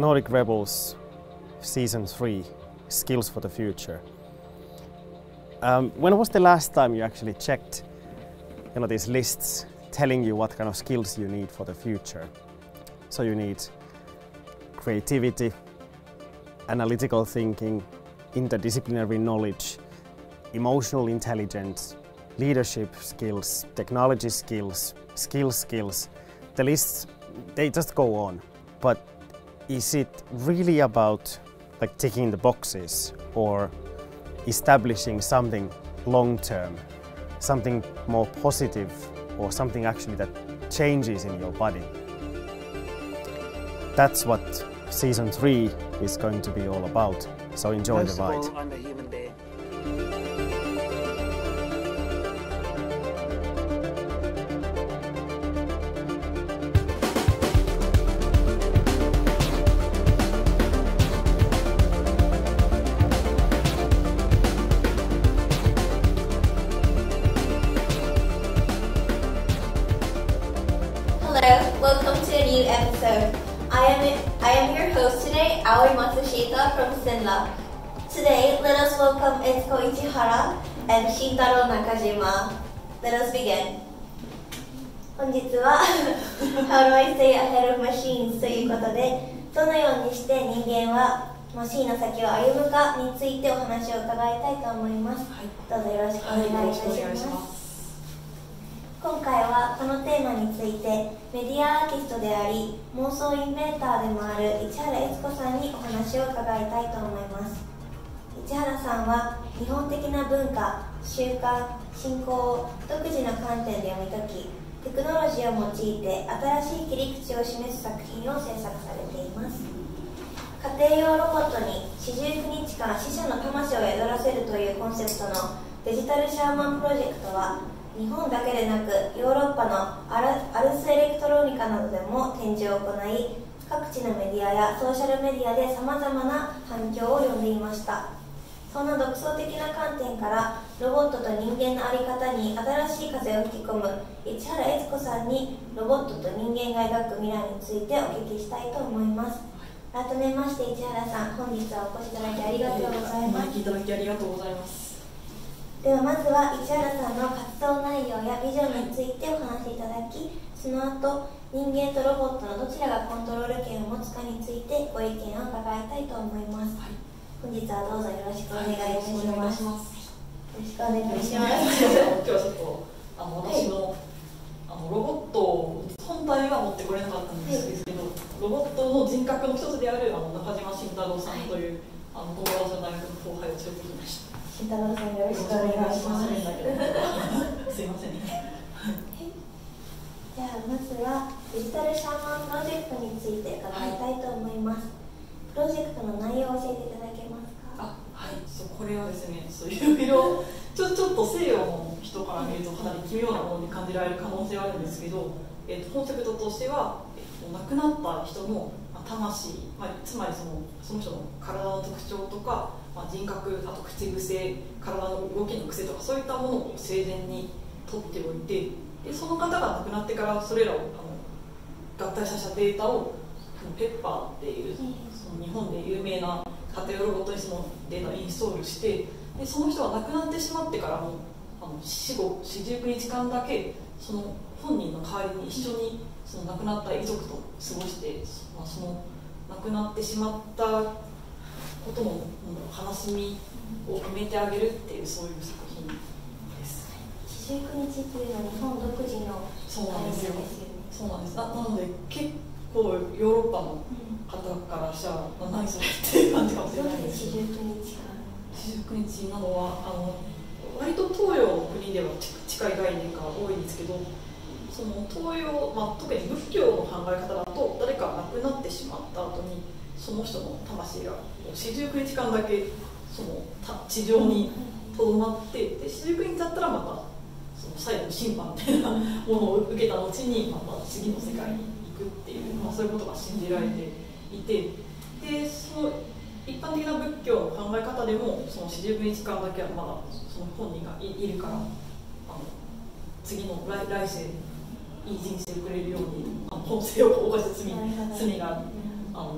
Nordic Rebels Season 3, Skills for the Future. When was the last time you actually checked these lists telling you what kind of skills you need for the future? So you need creativity, analytical thinking, interdisciplinary knowledge, emotional intelligence, leadership skills, technology skills, skills. The lists, they just go on. But is it really about like ticking the boxes or establishing something long-term, something more positive, or something actually that changes in your body? That's what Season 3 is going to be all about, so enjoy the ride. Most of all, on the Human Day. Hello, welcome to a new episode. I am your host today, Aoi Matsushita from Sinla. Today, let us welcome Etsuko Ichihara and Shintaro Nakajima. Let us begin. 本日は How do I stay ahead of machines ということで、どのようにして人間はマシンの先を歩むかについてお話を伺いたいと思います。どうぞよろしくお願いいたします。今回はこのテーマについてメディアアーティストであり妄想インベンターでもある市原悦子さんにお話を伺いたいと思います。市原さんは日本的な文化、習慣、信仰を独自の観点で読み解き、テクノロジーを用いて新しい切り口を示す作品を制作されています。家庭用ロボットに四十九日間死者の魂を宿らせるというコンセプトのデジタルシャーマンプロジェクトは、日本だけでなくヨーロッパのアルスエレクトロニカなどでも展示を行い、各地のメディアやソーシャルメディアでさまざまな反響を呼んでいました。そんな独創的な観点からロボットと人間の在り方に新しい風を吹き込む市原悦子さんにロボットと人間が描く未来についてお聞きしたいと思います。改めまして市原さん、本日はお越しいただきありがとうございます。 お招きいただきありがとうございます。 ではまずは市原さんの活動内容やビジョンについてお話しいただき、その後人間とロボットのどちらがコントロール権を持つかについてご意見を伺いたいと思います。本日はどうぞよろしくお願いいたします。よろしくお願いします。 今日はちょっと私の、ロボット本体は持ってこれなかったんですけど、ロボットの人格の一つである中島慎太郎さんという駒沢大学の後輩を連れてきました。 慎太郎さん、よろしくお願いします。 すいません。 じゃあまずはデジタルシャーマンプロジェクトについて伺いたいと思います。プロジェクトの内容を教えていただけますか？ これはですね、いろいろちょっと西洋の人から見るとかなり奇妙なものに感じられる可能性はあるんですけど、コンセプトとしては、亡くなった人の魂、つまりその人の体の特徴とか、人格、あと口癖、体の動きの癖とかそういったものを生前に取っておいて、でその方が亡くなってからそれらを合体させたデータをペッパーっていうその日本で有名な家庭用ロボットにそのデータをインストールして、でその人が亡くなってしまってからも死後四十九日間だけその本人の代わりに一緒にその亡くなった遺族と過ごして、その亡くなってしまったことの悲しみを埋めてあげるっていう、そういう作品です。 四十九日っていうのは日本独自のそうなんですよ。そうなんです。なので結構ヨーロッパの方からしたら何それっていう感じかもしれないです。 四十九日か。 四十九日なのは割と東洋の国では近い概念が多いんですけど、その東洋、特に仏教の考え方だと誰かが亡くなってしまった後にその人の魂が四十九日間だけその地上にとどまって、で四十九日だったらまたその最後の審判みたいなものを受けた後にまた次の世界に行くっていう、そういうことが信じられていて、でその一般的な仏教の考え方でもその四十九日間だけはまだその本人がいるから、次の来世いい人生をくれるように本性を犯した罪が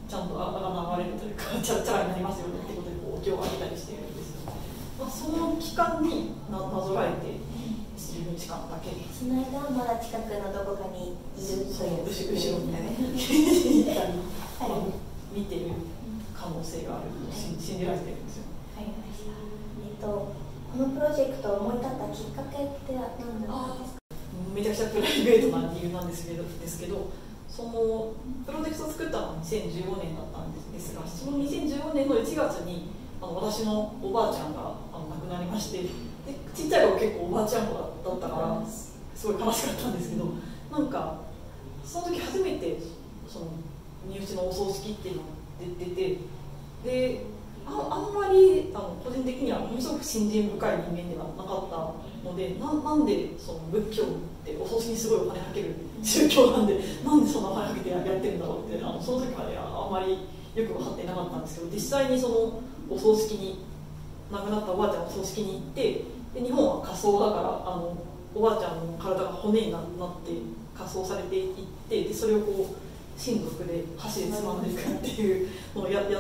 ちゃんとあがれるというかチャラになりますよねってことでお経をあげたりしているんですよ。その期間になぞらえて10分時間だけその間はまだ近くのどこかにいるという後ろに行ったり、見てる可能性があると信じられてるんですよ。 わかりました。このプロジェクトを思い立ったきっかけって何だったんですか？ めちゃくちゃプライベートな理由なんですけど、そのプロジェクトを作ったのは2015年だったんですが、その2015年の1月に私のおばあちゃんが亡くなりまして、でちっちゃい頃結構おばあちゃん子だったからすごい悲しかったんですけど、なんかその時初めてその身内のお葬式っていうのが出て、であんまり個人的にはものすごく信心深い人間ではなかったので、なんでその仏教ってお葬式にすごいお金かける宗教なんで、なんでそんなお金かけてやってるんだろうってその時まではあんまりよく分かってなかったんですけど、実際にそのお葬式に亡くなったおばあちゃんのお葬式に行って、で日本は火葬だからおばあちゃんの体が骨になって火葬されていって、でそれをこう親族で箸でつまんでいくっていうのをやって、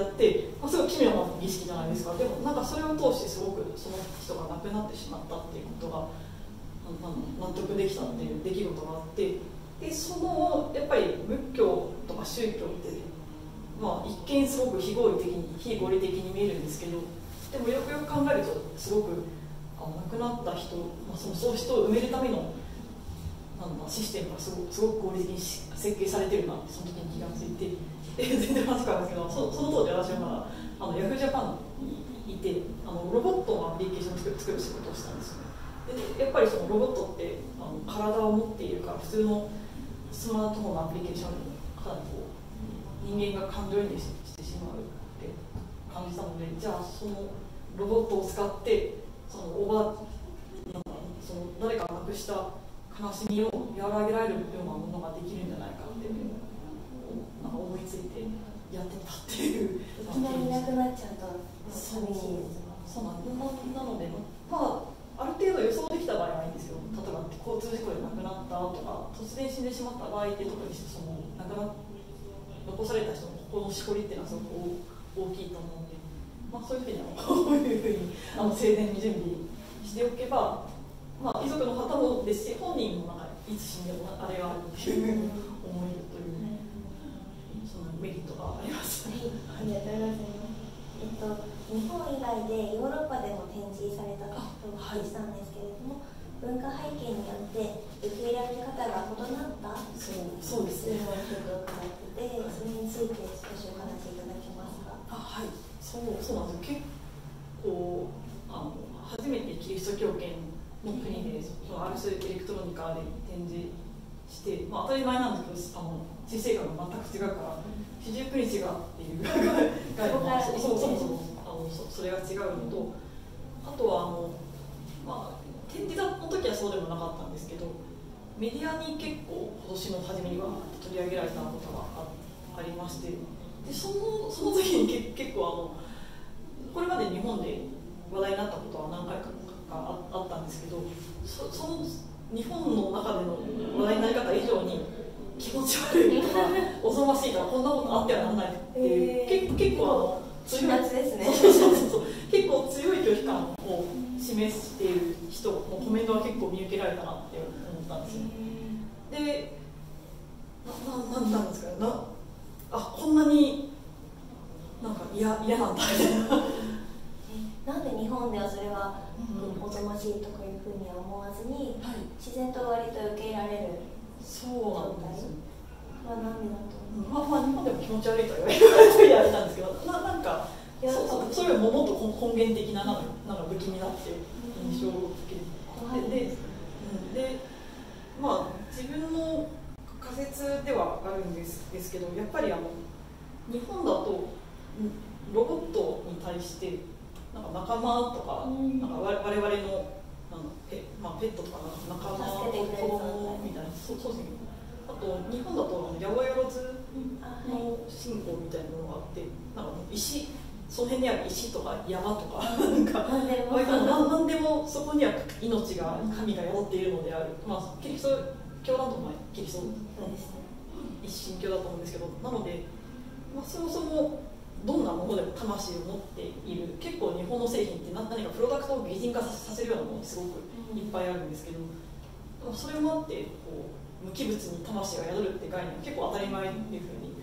すごい奇妙な儀式じゃないですか。でもなんかそれを通してすごくその人が亡くなってしまったっていうことが納得できたっていう出来事があって、でそのやっぱり仏教とか宗教って、一見すごく非合理的に見えるんですけど、でもよくよく考えるとすごく亡くなった人、そういう人を埋めるためのシステムがすごく合理的に設計されてるなってその時に気がついて、全然話変わるんですけど、その当時私はまだヤフージャパンにいてロボットのアプリケーションを作る仕事をしたんですよね。でやっぱりそのロボットって体を持っているから、普通のスマートフォンのアプリケーションよりもかなりこう人間が感情移入してしまうって感じたので、じゃあそのロボットを使ってその誰かが亡くした悲しみを和らげられるようなものができるんじゃないかってなんか思いついてやってたっていう。 いきなりなくなっちゃうと寂しいです。 そうなので、ある程度予想できた場合はいいんですよ。例えば交通事故で亡くなったとか突然死んでしまった場合って、特にその残された人の心のしこりっていうのはすごく大きいと思うので、そういう時にはこういうふうに生前に準備しておけば、遺族の方もですし、本人もいつ死んでもあれがあるっていうふうに思えるという、そのメリットがあります。 はい、ありがとうございます。日本以外でヨーロッパでも展示されたとお聞きしたんですけれども、文化背景によって受け入れられ方が異なったそうですね。 というのを伺ってて、それについて少しお話しいただけますか？ はい、そうなんですよ。結構初めてキリスト教圏の国でアルスエレクトロニカで展示して、当たり前なんですけど人生観が全く違うから四十九日がっていう概念そもそもそれが違うのと、あとは展示の時はそうでもなかったんですけど、メディアに結構今年の初めには取り上げられたことがありまして、でその時に結構これまで日本で話題になったことは何回かあったんですけど、その日本の中での話題になり方以上に気持ち悪いとかおぞましいとか、こんなことあってはならないっていう、結構強いですね。 結構強い拒否感を示している人のコメントは結構見受けられたなって思ったんですよ。で、なんですかね、こんなに嫌なんだみたいな。 なんで日本ではそれはおぞましいとかいうふうには思わずに、自然と割と受け入れられる状態は何でだと思う？ 日本でも気持ち悪いとは言われたんですけど、そういうももっと根源的な不気味だっていう印象を受けて、自分の仮説ではあるんですけど、やっぱり日本だとロボットに対して仲間とか、我々のペットとか仲間、子供みたいな、そうですね。あと日本だと八百万の信仰みたいなものがあって、石、その辺にある石とか山とか何でもそこには命が神が宿っているのである。キリスト教だとキリストの一神教だと思うんですけど、なのでそもそもどんなものでも魂を持っている、結構日本の製品って何かプロダクトを擬人化させるようなものってすごくいっぱいあるんですけど、それもあってこう無機物に魂が宿るって概念は結構当たり前っていうふうに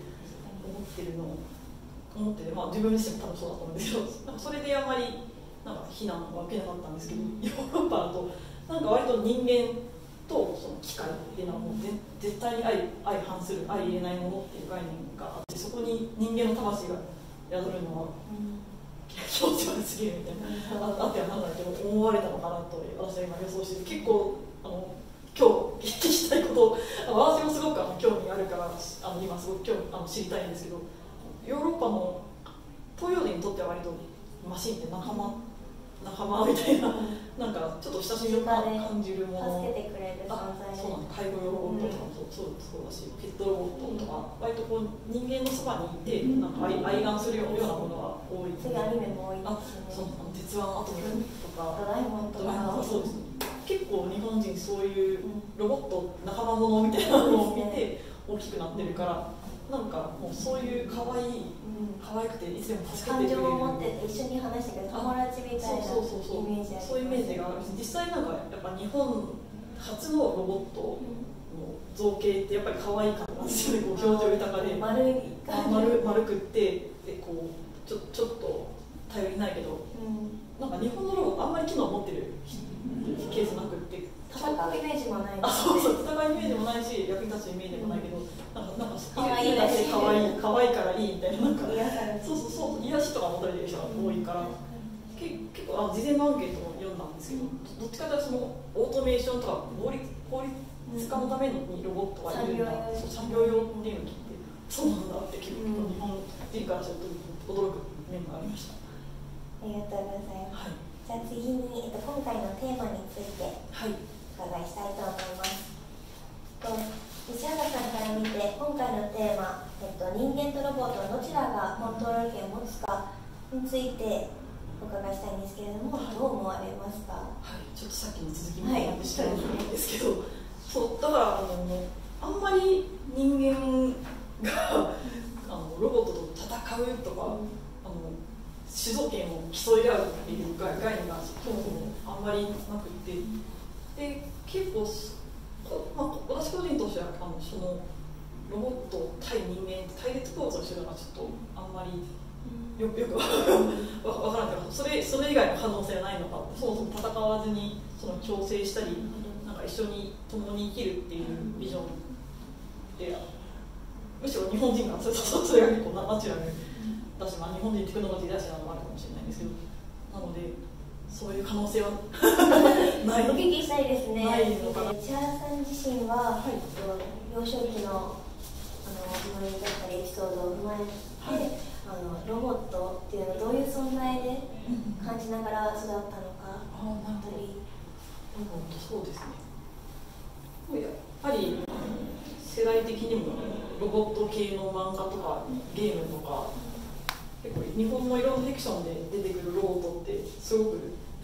思ってて、自分自身も多分そうだと思うんですけど、それであまり非難は受けなかったんですけど、ヨーロッパだと割と人間とその機械っていうのはもう絶対に相反する、相入れないものっていう概念があって、そこに人間の魂が宿るのは気持ち悪すぎるみたいな、あってはならないけど思われたのかなと私は今予想してて、結構今日聞きたいこと私もすごく興味があるから今すごく知りたいんですけど、ヨーロッパの東洋人にとっては割とマシンって仲間みたいな、ちょっと親しみを感じるもの、 助けてくれる存在で、 そうなん介護用ロボットとかもそうだし、ペットロボットとか、割とこう人間のそばにいて愛玩するようなものが多い。 そういうアニメも多いですね。 鉄腕アトムとか、 ドラえもんとか、 そうですね。結構日本人そういうロボット仲間ものみたいなのを見て大きくなってるから、もうそういう可愛くていつでも助けてくれる、 感情を持ってて一緒に話してくれる友達みたいなイメージある。 そういうイメージがあるし、実際やっぱ日本初のロボットの造形ってやっぱり可愛い感じなんですよね。こう表情豊かで丸くってこうちょっと頼りないけど、日本のロボットあんまり機能を持ってるケースなくって、 戦うイメージもない。 そう戦うイメージもないし、役に立つイメージもないけど、 可愛いだけで可愛いからいいみたいな、 そう癒しとか求めてる人が多いから、結構事前のアンケートを読んだんですけど、どっちかというとそのオートメーションとか効率化のためにロボットがいるんだ、産業用っていうのを聞いて、そうなんだって結構日本人からすると驚く面がありました。 ありがとうございます。じゃあ次に、今回のテーマについてお伺いしたいと思います。西原さんから見て今回のテーマ、人間とロボットどちらがコントロール権を持つかについてお伺いしたいんですけれども、どう思われますか？ ちょっとさっきの続きみたいなんでしたいんですけど、そうだからあんまり人間がロボットと戦うとか、主導権を競い合うっていう概念がそもそもあんまりなくて、で結構、私個人としてはそのロボット対人間って対立構造をしてるのがちょっとあんまりよく分からないけど、それ以外の可能性はないのか、そもそも戦わずに共生したり一緒に共に生きるっていうビジョンで、むしろ日本人がそれが結構ナチュラルだし、日本人テクノロジー大事なのもあるかもしれないんですけど、なのでそういう可能性はないお聞きしたいですね。 ないのかな。 千原さん自身は、幼少期の思い出だったりエピソードを踏まえて、ロボットっていうのはどういう存在で感じながら育ったのかだったり。 そうですね。やっぱり世代的にもロボット系の漫画とかゲームとか、結構日本のいろんなフィクションで出てくるロボットってすごく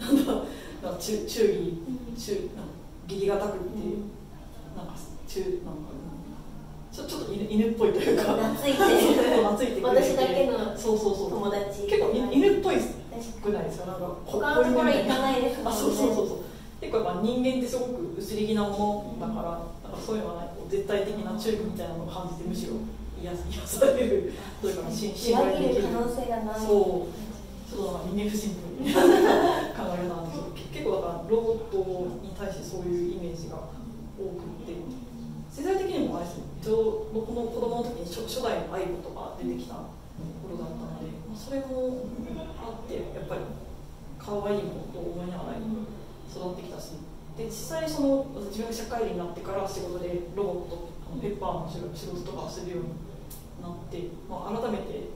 義理がたくってちょっと犬っぽいというか、 懐いてる私だけの友達、 結構犬っぽいくないですか？ 他のところ行かないですもんね。 結構人間ってすごく薄れ気なものだから、そういうのは絶対的な忠義みたいなのを感じて、むしろ癒されるというか、信頼できる可能性がない。 そうちょっと人間不信という考え方なんですけど、結構だからロボットに対してそういうイメージが多くて、世代的にもあれですね、僕の子供の時に初代のアイボとか出てきた頃だったので、それもあってやっぱり可愛いものと思いながら育ってきたし、で実際自分が社会人になってから仕事でロボットペッパーの仕事とかをするようになって、改めて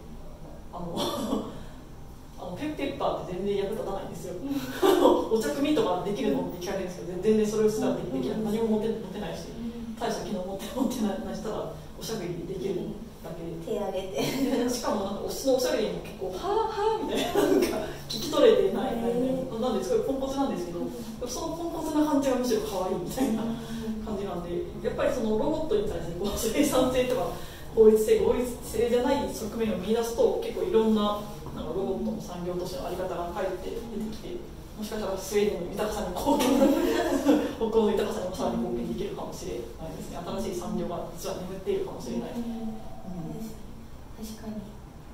ペッパーって全然役立たないんですよ。お茶組とかできるのって聞かれるんですけど、全然それをすらできない、何も持てないし、大した機能持ってないしたらおしゃべりできるだけで手挙げてしかもそのおしゃべりも結構はぁみたいな、聞き取れてないなんですごいポンコツなんですけど、そのポンコツな感じがむしろ可愛いみたいな感じなんで、やっぱりそのロボットに対して生産性とか合理性じゃない側面を見出すと結構いろんな、なんかロボットの産業としてのあり方がかえって出てきて、もしかしたらスウェーデンの豊かさに貢献北欧の豊かさにもさらに貢献できるかもしれないですね。新しい産業が実は眠っているかもしれない、 確かに、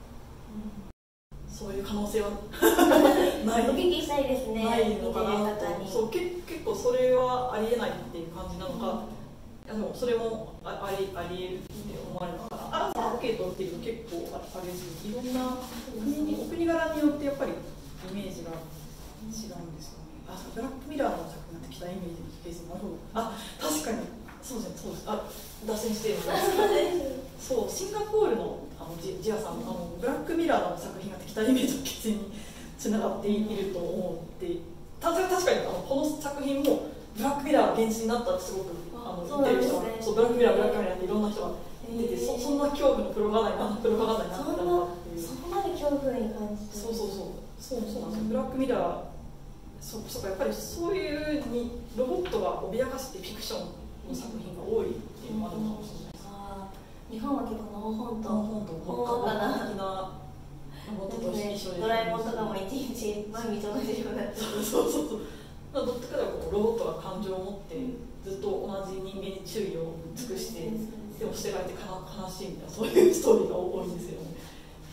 そういう可能性はないお聞きしたいですね。 ないのかなと。そう結構それはありえないっていう感じなのか、でもそれもありえるって思われるのかな。アンケートっていうの結構あれですけど、いろんなお国柄によってやっぱりイメージが違うんですよね。ブラックミラーの作品ができたイメージのケースも確かにそうですね。脱線してるんですそう、シンガポールのジアさんのブラックミラーの作品ができたイメージのケースにつながっていると思って、確かにこの作品もブラックミラーが現実になったってすごく言ってる人が、そうブラックミラーっていろんな人が出て、そんな恐怖のプロパガンダになったのかっていう。 そこまで恐怖に感じて。 そうなんですよ。ブラックミラー、そうか、やっぱりそういうにロボットが脅かしてフィクションの作品が多いっていうのもあるかもしれないです。 日本は結構のほほんと本格的なロボットと一緒で、 ドラえもんとかも一日毎日同じような。 そうどっちかというとロボットが感情を持ってずっと同じ人間に注意を尽くしてでも捨てられて悲しいみたいな、そういうストーリーが多いんですよね。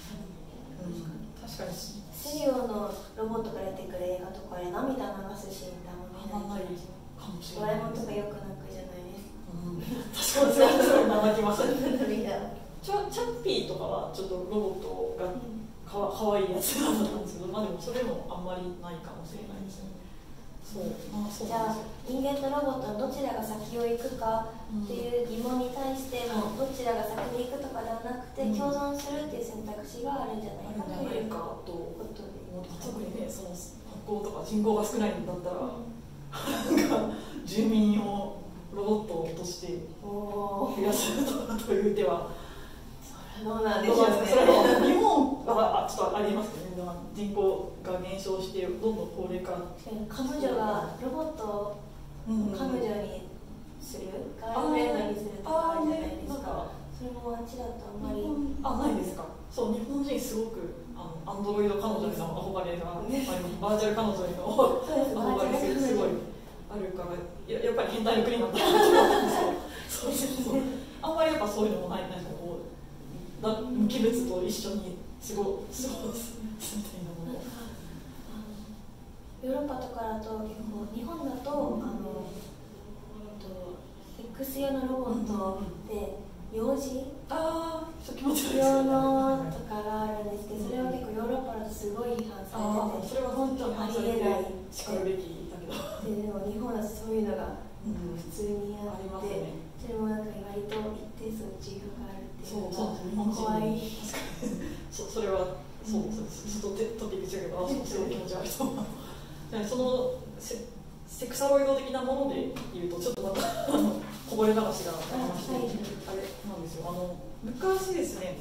確かに西洋のロボットが出てくる映画とかで涙流すシーンってあんまりないかもしれドない。 ラえもんとかよく泣くじゃないですか。 確かにそう泣きましたね。チャッピーとかはちょっとロボットがかわいいやつだったんですけど、でもそれもあんまりないかもしれないですね。 じゃあ人間とロボットのどちらが先を行くかっていう疑問に対しても、どちらが先に行くとかではなくて、共存するっていう選択肢があるんじゃないかということで、 特にね、その北欧とか人口が少ないんだったら、なんか住民をロボットとして増やすという手はどうなんでしょうね。 それは日本はちょっとありますけどね。人口が減少してどんどん高齢化。 彼女がロボットを彼女にする、ガールフレンドにするとかあるじゃないですか。それもあっちだとあんまりないですか。そう、日本人すごくアンドロイド彼女への憧れがあります。バーチャル彼女への憧れすごいあるから、やっぱり変態の国なんだと思うんですよ。そうあんまりやっぱそういうのもない、なんかこう無機物と一緒に過ごすみたいなもの。 ヨーロッパとかだと結構日本だとX 用のロボットで幼児用のとかがあるんですけど、それは結構ヨーロッパだとすごい批判されてて、 それは本当にありえないしかるべきだけど、 でも日本だとそういうのが普通にあって、それもなんか意外と一定数自由があるっていうのが怖い。 それはそうですちょっとトピック違うけど、私もすごい気持ち悪いと思う。そのセクサロイド的なもので言うと、ちょっとまたこぼれ話がありまして、あれなんですよ。昔ですね、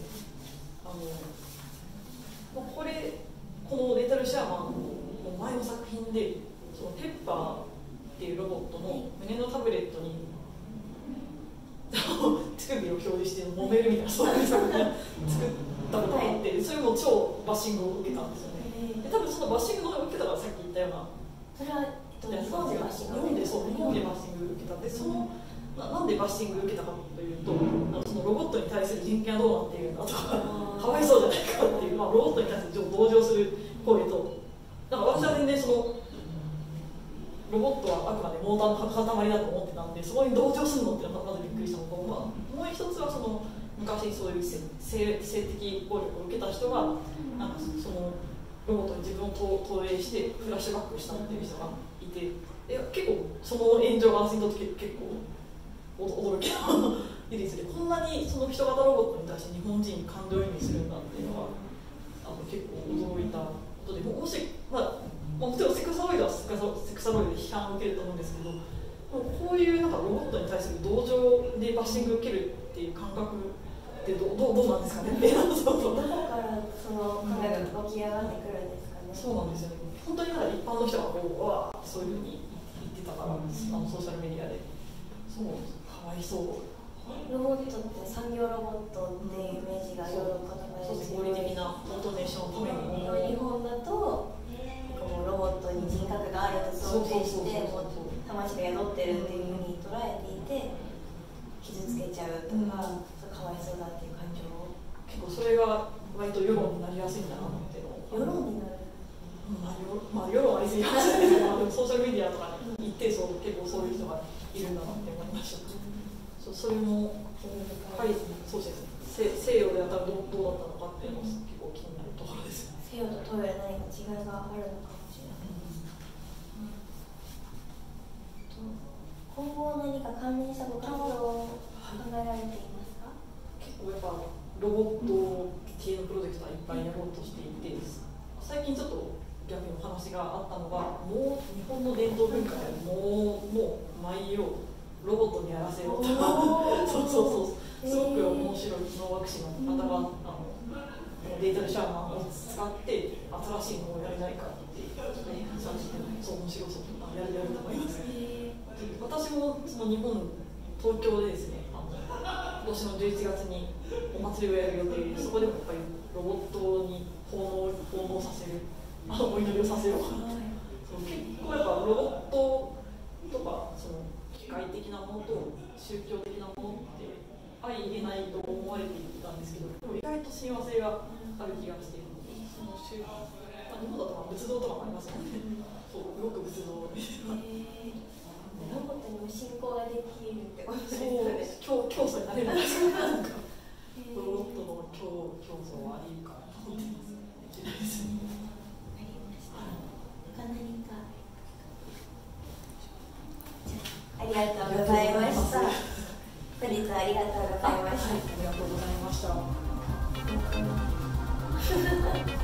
このレータル・シャーマンの前の作品で、そのペッパーっていうロボットの胸のタブレットに乳首を表示して揉めるみたいな、そういう作品を作ったことがあって、それも超バッシングを受けたんですよね。多分そのバッシングを受けたから、さっき言ったようなそれは日本でバッシング日本でバッシング受けたんで、なんでバッシング受けたかというと、そのロボットに対する人権はどうなっているんだとか、かわいそうじゃないかっていう、ロボットに対する同情する行為と、だから私は全然そのロボットはあくまでモーターの塊だと思ってたんで、そこに同情するのってまずびっくりしたのと、もう一つはその昔そういう性的暴力を受けた人がなんかそのロボットに自分を投影してフラッシュバックしたっていう人がいて、結構その炎上が私にとって結構驚きの事実で、こんなにその人型ロボットに対して日本人感情移入するんだっていうのは結構驚いたことで、もしもちろんセクサロイドはセクサロイドで批判を受けると思うんですけど、こういうなんかロボットに対する同情でバッシングを受けるっていう感覚ってどうなんですかね。 どこからその考えが起き上がってくるんですかね。 そうなんですよね。本当に一般の人がこうわーそういうふうに言ってたから、ソーシャルメディアで、そうかわいそうロボットって産業ロボットっていうイメージがヨーロッパとかで合理的なオートメーションのために日本だともうロボットに人格があると想定してもう魂が宿ってるっていうふうに捉えていて傷つけちゃうとか、かわいそうだっていう感情を結構それが割と世論になりやすいんだなっていうのを世論になるまあ世論ありすぎなんですけどソーシャルメディアとかに行って結構そういう人がいるんだなって思いました。それもはいそうですね西洋であったらどうだったのかっていうのも結構気になるところです。 西洋と東洋で何か違いがあるのかもしれない。今後何か関連したご活動を考えられていますか？ 結構やっぱロボット系のプロジェクトはいっぱいやろうとしていて、最近ちょっと逆にお話があったのが、もう日本の伝統文化でもう毎夜ロボットにやらせようとかそうすごく面白い能楽師の方がデータルシャーマンを使って新しいものをやれないかって探してそう面白そうやると思います。私もその日本東京でですね今年の11月にお祭りをやる予定で、そこでもやっぱりロボットに奉納させるお祈りをさせようかなと、結構やっぱロボットとかその機械的なものと宗教的なものって相入れないと思われていたんですけど、でも意外と親和性がある気がしているので、その日本だと仏像とかもありますよね。そう動く仏像ですロボットにも信仰ができるってことですね。 競争になれるんですか？なんかロボットの競争はありかなと思ってます。できないですね。 ありました。他何かありがとうございました。本日はありがとうございました。 ありがとうございました。